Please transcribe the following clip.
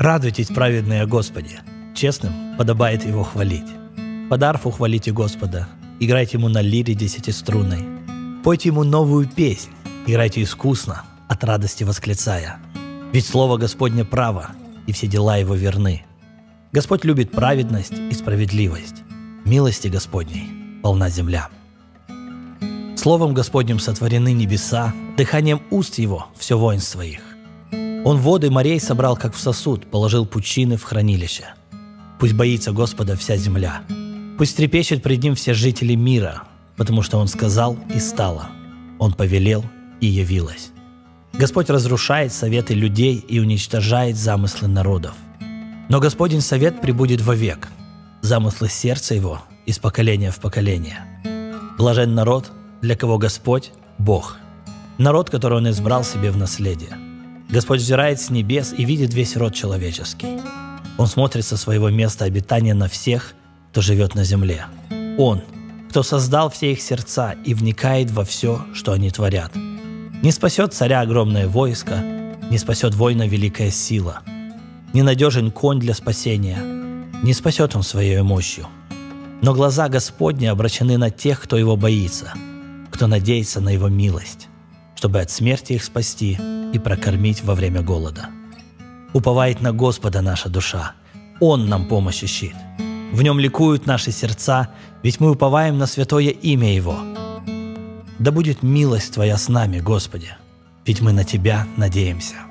Радуйтесь, праведные, о Господе, честным подобает Его хвалить. Под арфу хвалите Господа, играйте Ему на лире десятиструнной. Пойте Ему новую песнь, играйте искусно, от радости восклицая. Ведь слово Господне право, и все дела Его верны. Господь любит праведность и справедливость. Милости Господней полна земля. Словом Господним сотворены небеса, дыханием уст Его все воинство их. Он воды морей собрал, как в сосуд, положил пучины в хранилище. Пусть боится Господа вся земля. Пусть трепещет пред Ним все жители мира, потому что Он сказал, и стало. Он повелел, и явилось. Господь разрушает советы людей и уничтожает замыслы народов. Но Господень совет пребудет вовек, замыслы сердца Его из поколения в поколение. Блажен народ, для кого Господь – Бог, народ, который Он избрал себе в наследие. Господь взирает с небес и видит весь род человеческий. Он смотрит со своего места обитания на всех, кто живет на земле. Он, кто создал все их сердца и вникает во все, что они творят. Не спасет царя огромное войско, не спасет воина великая сила. Ненадежен конь для спасения, не спасет он своей мощью. Но глаза Господни обращены на тех, кто Его боится, кто надеется на Его милость, чтобы от смерти их спасти и прокормить во время голода. Уповает на Господа наша душа, Он нам помощь ищет. В Нем ликуют наши сердца, ведь мы уповаем на святое имя Его. Да будет милость Твоя с нами, Господи, ведь мы на Тебя надеемся.